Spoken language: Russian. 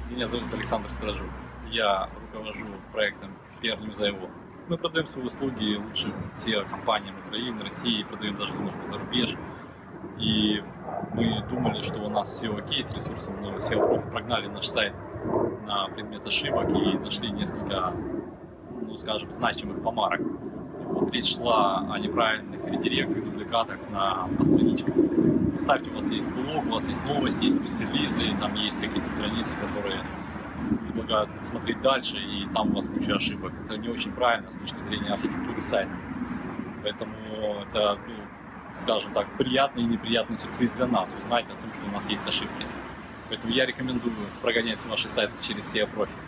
Меня зовут Александр Стражук. Я руковожу проектом PR News.io. Мы продаем свои услуги лучшим SEO-компаниям Украины, России, продаем даже немножко за рубеж. И мы думали, что у нас SEO окей с ресурсом, но SEO-профи прогнали наш сайт на предмет ошибок и нашли несколько, ну скажем, значимых помарок. Вот, речь шла о неправильных редиректах, дубликатах по страничкам. Представьте, у вас есть блог, у вас есть новости, есть пресс-релизы, там есть какие-то страницы, которые предлагают смотреть дальше, и там у вас куча ошибок. Это не очень правильно с точки зрения архитектуры сайта. Поэтому это, скажем так, приятный и неприятный сюрприз для нас узнать о том, что у нас есть ошибки. Поэтому я рекомендую прогонять ваши сайты через SEO профи.